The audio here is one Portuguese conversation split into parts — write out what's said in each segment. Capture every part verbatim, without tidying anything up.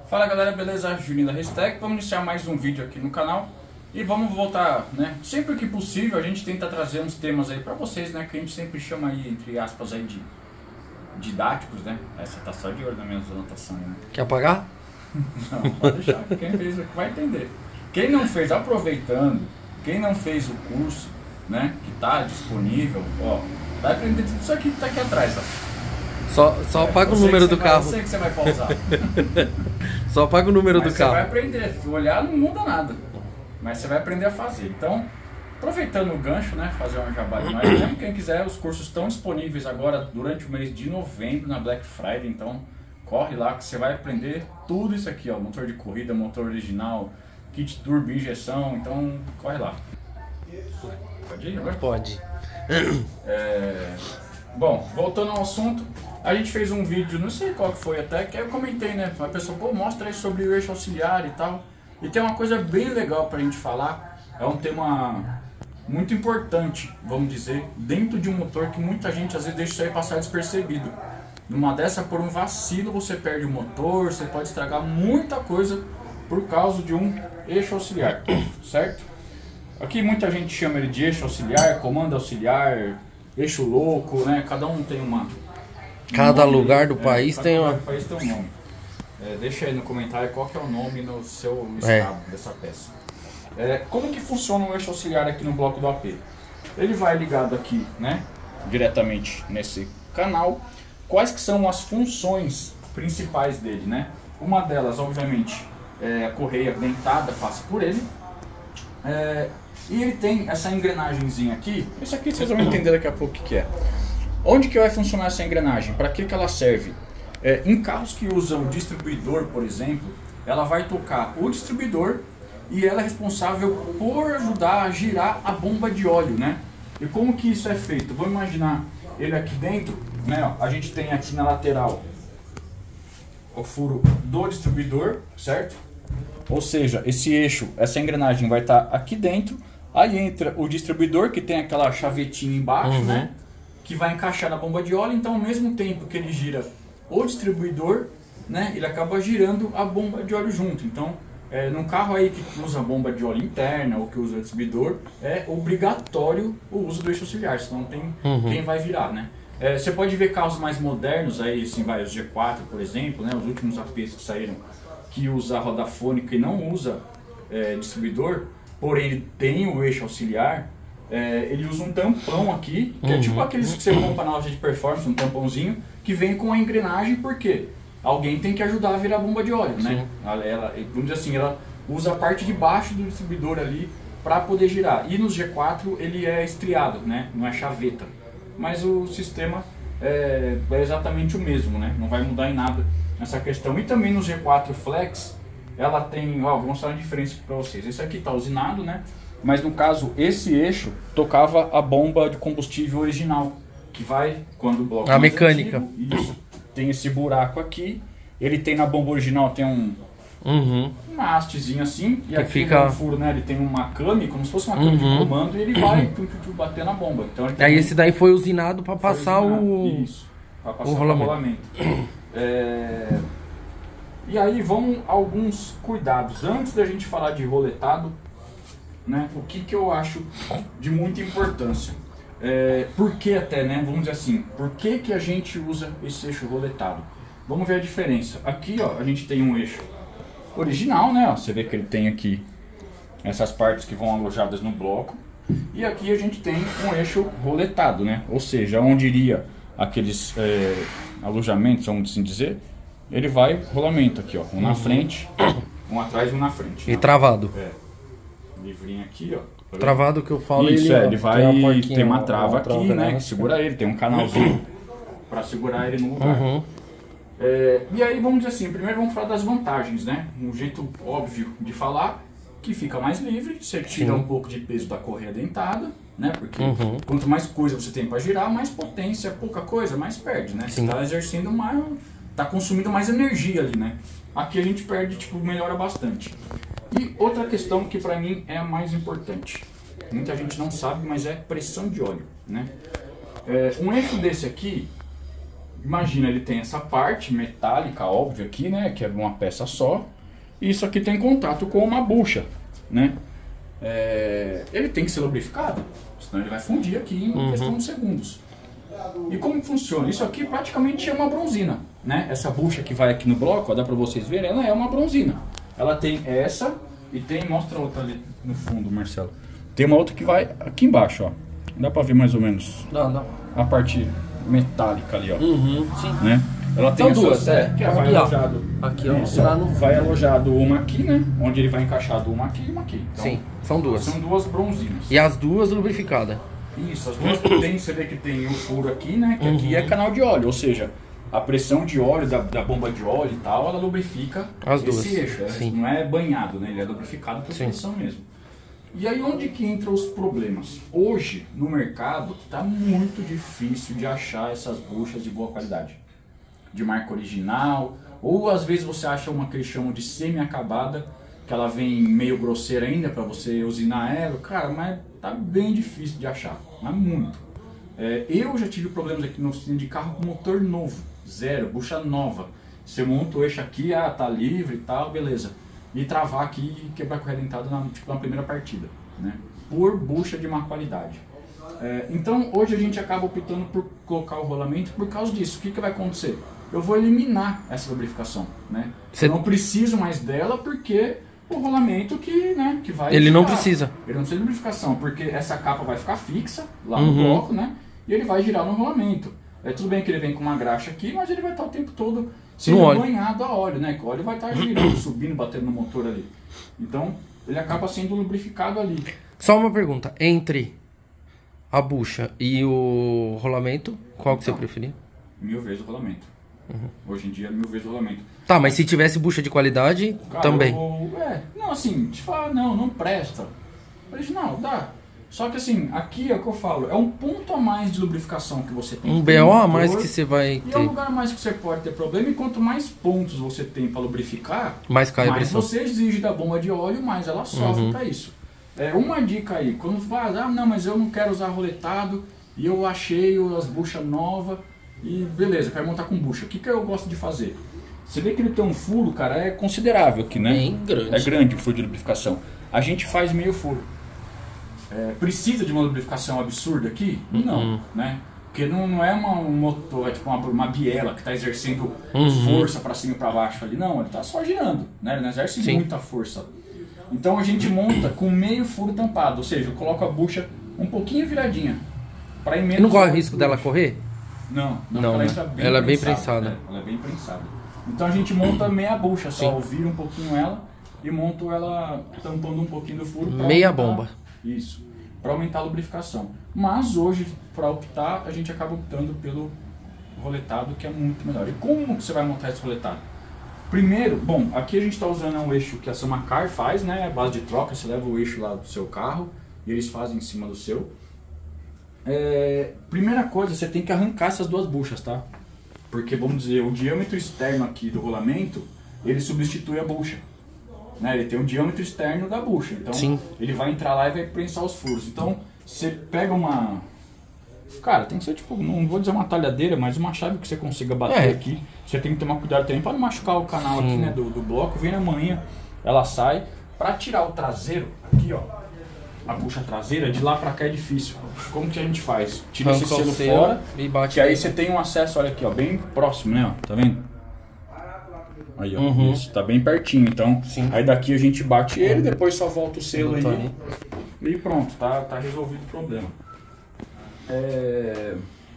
Fala galera, beleza? Juninho da Restec. Vamos iniciar mais um vídeo aqui no canal e vamos voltar, né? Sempre que possível a gente tenta trazer uns temas aí pra vocês, né? Que a gente sempre chama aí, entre aspas, aí de didáticos, né? Essa tá só de olho na minha anotação, né? Quer apagar? Não, pode deixar. Quem fez vai entender. Quem não fez, aproveitando, quem não fez o curso, né? Que tá disponível, ó, vai aprender tudo isso aqui que tá aqui atrás, ó. Só, só é, apaga o número do vai, carro. Eu sei que você vai pausar. Só apaga o número Mas do carro. Você vai aprender. Se olhar não muda nada. Mas você vai aprender a fazer. Então, aproveitando o gancho, né? Fazer um jabá de nós. Mesmo quem quiser, os cursos estão disponíveis agora durante o mês de novembro na Black Friday. Então, corre lá que você vai aprender tudo isso aqui, ó. Motor de corrida, motor original, kit turbo, injeção. Então, corre lá. Pode ir agora? Pode. É... Bom, voltando ao assunto, a gente fez um vídeo, não sei qual que foi até, que eu comentei, né? Uma pessoa, pô, mostra aí sobre o eixo auxiliar e tal. E tem uma coisa bem legal pra gente falar, é um tema muito importante, vamos dizer, dentro de um motor que muita gente às vezes deixa isso aí passar despercebido. Numa dessa, por um vacilo, você perde o motor, você pode estragar muita coisa por causa de um eixo auxiliar, certo? Aqui muita gente chama ele de eixo auxiliar, comando auxiliar, eixo louco, né? Cada um tem uma... Cada um lugar do é, país cada tem lugar uma... do país tem um nome. É, deixa aí no comentário qual que é o nome no seu É. estado dessa peça. É, como que funciona o eixo auxiliar aqui no bloco do A P? Ele vai ligado aqui, né? Diretamente nesse canal. Quais que são as funções principais dele, né? Uma delas, obviamente, é a correia dentada, passa por ele. É, e ele tem essa engrenagemzinha aqui. Isso aqui vocês vão entender daqui a pouco o que, que é. Onde que vai funcionar essa engrenagem? Para que, que ela serve? É, em carros que usam distribuidor, por exemplo, ela vai tocar o distribuidor e ela é responsável por ajudar a girar a bomba de óleo, né? E como que isso é feito? Vamos imaginar ele aqui dentro, né? Ó, a gente tem aqui na lateral o furo do distribuidor, certo? Ou seja, esse eixo, essa engrenagem vai estar aqui dentro. Aí entra o distribuidor, que tem aquela chavetinha embaixo, Uhum. né? Que vai encaixar na bomba de óleo. Então, ao mesmo tempo que ele gira o distribuidor, né? Ele acaba girando a bomba de óleo junto. Então, é, num carro aí que usa bomba de óleo interna ou que usa distribuidor, é obrigatório o uso do eixo auxiliar, senão não tem Uhum. quem vai virar, né? É, você pode ver carros mais modernos, aí, assim, vai, os G quatro, por exemplo, né? Os últimos A Ps que saíram, que usa roda fônica e não usa é, distribuidor, porém ele tem o eixo auxiliar, é, ele usa um tampão aqui, que é tipo aqueles que você compra na loja de performance, um tampãozinho, que vem com a engrenagem, porque alguém tem que ajudar a virar a bomba de óleo, né? Ela, ela, vamos dizer assim, ela usa a parte de baixo do distribuidor ali para poder girar. E no G quatro ele é estriado, né? Não é chaveta. Mas o sistema é, é exatamente o mesmo, né? Não vai mudar em nada nessa questão. E também no G quatro Flex, ela tem, ó, vou mostrar a diferença aqui para vocês. Esse aqui está usinado, né? Mas no caso, esse eixo tocava a bomba de combustível original, que vai quando o bloco A mais mecânica. antigo, isso, tem esse buraco aqui. Ele tem na bomba original tem um Uhum. uma hastezinha assim, e Que aqui fica- no furo, né, ele tem uma came, como se fosse uma came Uhum. de comando, e ele vai tum, tum, tum, bater na bomba. Então ele tem Aí um- esse daí foi usinado pra foi passar usinado. o... Isso, para passar o o rolamento. rolamento. É... E aí vão alguns cuidados. Antes da gente falar de roletado, né, o que, que eu acho de muita importância. É, por que até, né, vamos dizer assim, por que, que a gente usa esse eixo roletado? Vamos ver a diferença. Aqui, ó, a gente tem um eixo original, né, ó, você vê que ele tem aqui essas partes que vão alojadas no bloco. E aqui a gente tem um eixo roletado, né, ou seja, onde iria aqueles é, alojamentos, vamos assim dizer, ele vai rolamento aqui, ó, um na frente, um atrás e um na frente. E né? travado. É, livrinho aqui, ó. Travado que eu falo, Isso, ele, é, ó, ele vai tem tem uma uma, porquinha, uma- trava uma aqui, trava, né, né? que segura ele, tem um canalzinho para segurar ele no lugar. Uhum. É, e aí vamos dizer assim, primeiro vamos falar das vantagens, né? Um jeito óbvio de falar, que fica mais livre, você tira Sim. um pouco de peso da correia dentada, né? Porque Uhum. quanto mais coisa você tem para girar, mais potência, pouca coisa, mais perde, né? Você Sim. tá exercendo mais, tá consumindo mais energia ali, né? Aqui a gente perde, tipo, melhora bastante. E outra questão que para mim é a mais importante, muita gente não sabe, mas é pressão de óleo, né? É, um eixo desse aqui, imagina, ele tem essa parte metálica, óbvio aqui, né, que é uma peça só, e isso aqui tem contato com uma bucha, né? É, ele tem que ser lubrificado, senão ele vai fundir aqui em Uhum. questão de segundos. E como funciona? Isso aqui praticamente é uma bronzina, né? Essa bucha que vai aqui no bloco, ó, dá pra vocês verem, ela é uma bronzina. Ela tem essa e tem, mostra outra ali no fundo, Marcelo. Tem uma outra que vai aqui embaixo, ó. Dá pra ver mais ou menos Dá, dá. a parte metálica ali, ó. Uhum, sim. Né? Ela tem São essas, duas, é. Que vai Aqui, ó. alojado. Aqui, ó, Isso, lá no- vai alojado uma aqui, né? Onde ele vai encaixado uma aqui e uma aqui. Então, Sim, são duas. são duas bronzinas. E as duas lubrificadas. Isso, as duas tem, você vê que tem o furo aqui, né? Que aqui Uhum. é canal de óleo, ou seja, a pressão de óleo da, da bomba de óleo e tal, ela lubrifica As esse duas, eixo. é, sim. Não é banhado, né? Ele é lubrificado por Sim. pressão mesmo. E aí onde que entram os problemas? Hoje, no mercado, está muito difícil de achar essas buchas de boa qualidade. De marca original, ou às vezes você acha uma que eles chamam de semi-acabada, que ela vem meio grosseira ainda para você usinar ela. Cara, mas tá bem difícil de achar, mas muito. É, eu já tive problemas aqui na oficina de carro com motor novo, zero, bucha nova. Você monta o eixo aqui, ah, tá livre e tal, beleza. E travar aqui e quebrar correia dentada na, tipo, na primeira partida, né? Por bucha de má qualidade. É, então hoje a gente acaba optando por colocar o rolamento por causa disso. O que, que vai acontecer? Eu vou eliminar essa lubrificação, né? Cê- Eu não preciso mais dela porque o rolamento que, né, que vai... Ele não girar. precisa. Ele não precisa de lubrificação, porque essa capa vai ficar fixa lá no Uhum. bloco, né? E ele vai girar no rolamento. É tudo bem que ele vem com uma graxa aqui, mas ele vai estar o tempo todo sendo No óleo. banhado a óleo, né? Que o óleo vai estar girando, subindo, batendo no motor ali. Então, ele acaba sendo lubrificado ali. Só uma pergunta. Entre a bucha e o rolamento, qual que você Então. preferia? Mil vezes o rolamento. Hoje em dia, mil vezes o rolamento. Tá, mas se tivesse bucha de qualidade, Cara, também. eu- é, não, assim, te falar, não, não presta. Eu disse, não, dá. Só que assim, aqui é o que eu falo, é um ponto a mais de lubrificação que você tem. Um no B O a motor, mais que você vai E é um ter. lugar a mais que você pode ter problema, e quanto mais pontos você tem para lubrificar, Mais cai a mais pressão. você exige da bomba de óleo, mais ela sofre Uhum. para isso. É, uma dica aí, quando você fala, ah, não, mas eu não quero usar roletado, e eu achei as buchas novas, e beleza, quero montar com bucha. O que, que eu gosto de fazer? Você vê que ele tem um furo, cara, é considerável aqui, né? Bem grande. É grande o furo de lubrificação. A gente faz meio furo. É, precisa de uma lubrificação absurda aqui? Não, Uhum. né? Porque não, não é uma, um motor, é tipo uma, uma biela que está exercendo Uhum. força para cima e para baixo ali. Não, ele está só girando, né? Ele não exerce Sim. muita força. Então a gente monta com meio furo tampado, ou seja, eu coloco a bucha um pouquinho viradinha. Para ir menos E não corre o óleo risco por dela baixo. correr? Não, não, Não, ela, né? entra bem Ela é bem prensada, prensada. né? Ela é bem prensada. Então a gente monta meia bucha só, Sim. eu viro um pouquinho ela e monto ela tampando um pouquinho do furo. pra Meia aumentar- bomba. Isso, para aumentar a lubrificação. Mas hoje, para optar, a gente acaba optando pelo roletado, que é muito melhor. E como que você vai montar esse roletado? Primeiro, bom, aqui a gente está usando um eixo que a Samacar faz, né? A base de troca, você leva o eixo lá do seu carro e eles fazem em cima do seu. É, primeira coisa, você tem que arrancar essas duas buchas, tá? Porque, vamos dizer, o diâmetro externo aqui do rolamento, ele substitui a bucha. Né? Ele tem o diâmetro externo da bucha, então Sim. ele vai entrar lá e vai prensar os furos. Então, você pega uma... Cara, tem que ser tipo, não vou dizer uma talhadeira, mas uma chave que você consiga bater É. aqui. Você tem que tomar cuidado também para não machucar o canal Sim. aqui, né, do, do bloco. Vem na manhã, ela sai. Para tirar o traseiro, aqui ó, a bucha traseira, de lá para cá é difícil. Como que a gente faz? Tira esse Arranca o selo selo fora, e bate que aí aí. você tem um acesso, olha aqui ó, bem próximo, né, ó, tá vendo? Aí ó, Uhum. isso, tá bem pertinho, então Sim. aí daqui a gente bate ele, depois só volta o selo aí Botou ali. e pronto, tá, tá resolvido o problema. É...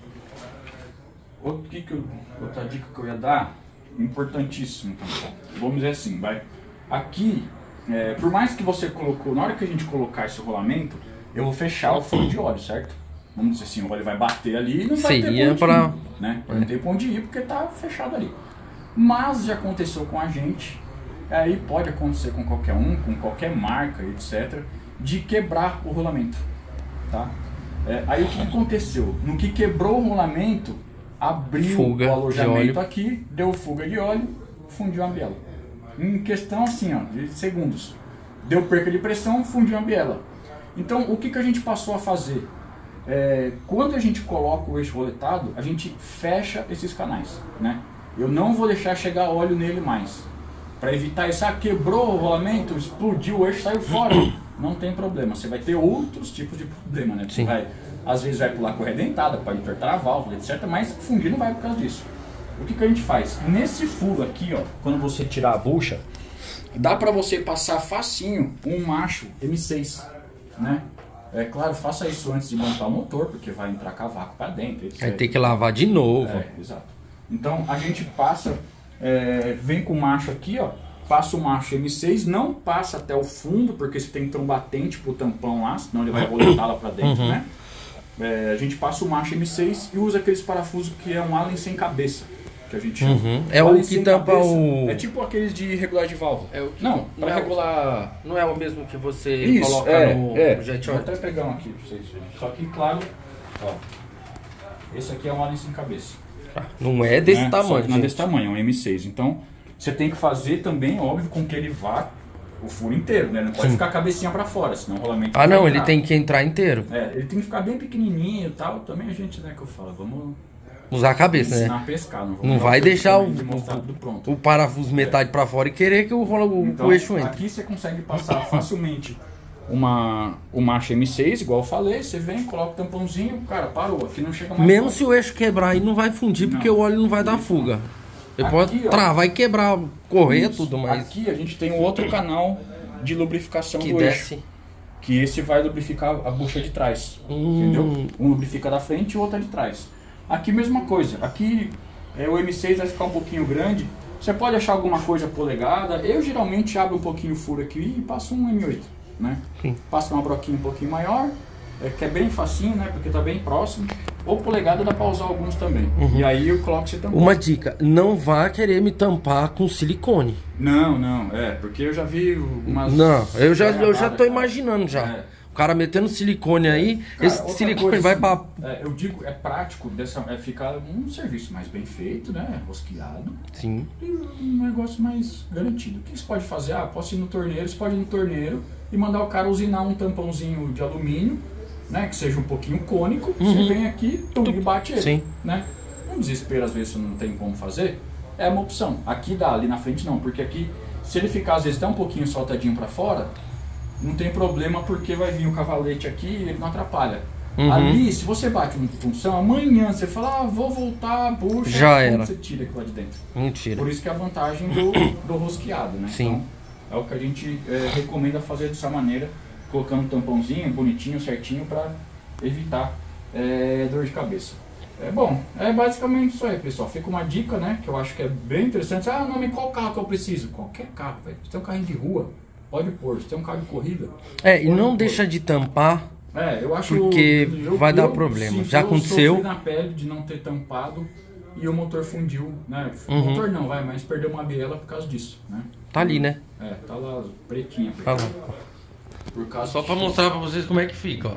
Outro, que que eu, outra dica que eu ia dar, importantíssimo, então, vamos dizer assim, vai, aqui, é, por mais que você colocou, na hora que a gente colocar esse rolamento, eu vou fechar o furo de óleo, certo? Vamos dizer assim, o óleo vai bater ali e não vai ter Seria pra onde pra- ir, né? Não tem pra onde ir porque tá fechado ali. Mas já aconteceu com a gente, aí pode acontecer com qualquer um, com qualquer marca, etcétera, de quebrar o rolamento, tá? É, aí o que aconteceu? No que quebrou o rolamento, abriu Fuga o de alojamento óleo. aqui, deu fuga de óleo, fundiu a biela. Em questão assim, ó, de segundos. Deu perca de pressão, fundiu a biela. Então, o que, que a gente passou a fazer? é, quando a gente coloca o eixo roletado, a gente fecha esses canais, né? Eu não vou deixar chegar óleo nele mais. Para evitar isso, ah, quebrou o rolamento, explodiu o eixo, saiu fora. Não tem problema, você vai ter outros tipos de problema, né? Você vai, às vezes vai pular correia dentada, pode entortar a válvula, etcétera. Mas fundir não vai por causa disso. O que, que a gente faz? Nesse furo aqui, ó, quando você tirar a bucha, dá para você passar facinho um macho M seis, né? É claro, faça isso antes de montar o motor, porque vai entrar cavaco para dentro, etcétera. Vai ter que lavar de novo. É, exato. Então a gente passa, é, vem com o macho aqui, ó, passa o macho M seis, não passa até o fundo, porque você tem que ter um batente pro tampão lá, senão ele vai roletar lá para dentro, uhum. né? É, a gente passa o macho M seis e usa aqueles parafusos que é um Allen sem cabeça, que a gente chama. Uhum. É o que tampa cabeça, o... É tipo aqueles de regular de válvula. É o que... Não, para regular... Não é o mesmo que você Isso, coloca é, no, é. no jet Vou oil? até pegar um aqui pra vocês verem. Só que, claro, ó, esse aqui é um Allen sem cabeça. Não é desse né? tamanho, Só que não é desse tamanho, é um M seis. Então, você tem que fazer também, óbvio, com que ele vá o furo inteiro, né? Não pode Sim. ficar a cabecinha pra fora, senão o rolamento... Ah, não, ele tem que entrar inteiro. É, ele tem que ficar bem pequenininho e tal. Também a gente, né, que eu falo, vamos... Usar a cabeça, ensinar né? a pescar. Não, não vai deixar o, de tudo pronto. o parafuso metade é. pra fora e querer que o, o, então, o eixo entre. Aqui você consegue passar facilmente uma, o macho M seis, igual eu falei. Você vem, coloca o tampãozinho, cara, parou. Aqui não chega mais. Mesmo fora. se o eixo quebrar aí, não vai fundir, não. porque o óleo não vai dar fuga. Ele aqui, pode ó, travar e quebrar, correr, tudo mais. Aqui a gente tem um outro canal de lubrificação que do desce. eixo. Que esse vai lubrificar a bucha de trás. Hum. Entendeu? Um lubrifica da frente e o outro é de trás. Aqui mesma coisa, aqui é, o M seis vai ficar um pouquinho grande, você pode achar alguma coisa polegada, eu geralmente abro um pouquinho o furo aqui e passo um M oito, né? Sim. Passo uma broquinha um pouquinho maior, é, que é bem facinho, né? Porque tá bem próximo, ou polegada dá pra usar alguns também, uhum. e aí eu coloco você também. Uma dica, não vá querer me tampar com silicone. Não, não, é, porque eu já vi umas... Não, eu já, eu já tô imaginando já. É. O cara metendo silicone aí, cara, esse silicone coisa, vai assim, pra... É, eu digo, é prático, dessa, é ficar um serviço mais bem feito, né? Rosqueado. Sim. E um negócio mais garantido. O que você pode fazer? Ah, posso ir no torneiro, você pode ir no torneiro e mandar o cara usinar um tampãozinho de alumínio, né? Que seja um pouquinho cônico. Uhum. Você vem aqui, tum, e bate ele. Sim. Né? Um desespero, às vezes, você não tem como fazer. É uma opção. Aqui dá, ali na frente não. Porque aqui, se ele ficar, às vezes, até um pouquinho soltadinho pra fora... Não tem problema porque vai vir o cavalete aqui e ele não atrapalha. Uhum. Ali, se você bate uma função, amanhã você fala, ah, vou voltar, puxa, já era. Você tira aquilo lá de dentro. Mentira. Por isso que é a vantagem do, do rosqueado, né? Sim. Então, é o que a gente é, recomenda fazer dessa maneira, colocando um tampãozinho, bonitinho, certinho, para evitar é, dor de cabeça. É bom, é basicamente isso aí, pessoal. Fica uma dica, né, que eu acho que é bem interessante. Ah, nome, qual carro que eu preciso? Qualquer carro, velho. Você tem um carrinho de rua, pode pôr. Se tem um carro de corrida... É, e não deixa de tampar, é, eu acho porque eu, vai eu, dar eu, problema. sim, Já eu aconteceu. Eu na pele de não ter tampado e o motor fundiu, né? O uhum. motor não, vai, mas perdeu uma biela por causa disso, né? Tá ali, né? É, tá lá pretinha. Tá lá. Por causa Só pra mostrar pra vocês como é que fica, ó.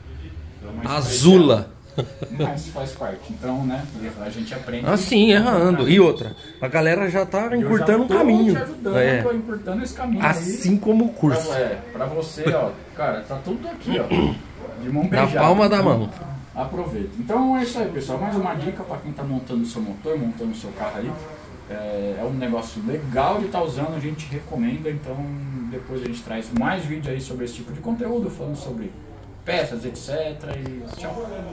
Então, Azula. Mas faz parte, então, né? A gente aprende. Assim, errando. E outra, a galera já tá encurtando o caminho. Te ajudando, é. tô encurtando esse caminho. Assim aí, como o curso. Pra, é, pra você, ó, cara, tá tudo aqui, ó. De mão beijada. Na palma da então, mão. Aproveita. Então é isso aí, pessoal. Mais uma dica pra quem tá montando o seu motor, montando o seu carro aí. É, é um negócio legal de estar tá usando, a gente recomenda. Então depois a gente traz mais vídeos aí sobre esse tipo de conteúdo, falando sobre peças, etcétera. E tchau.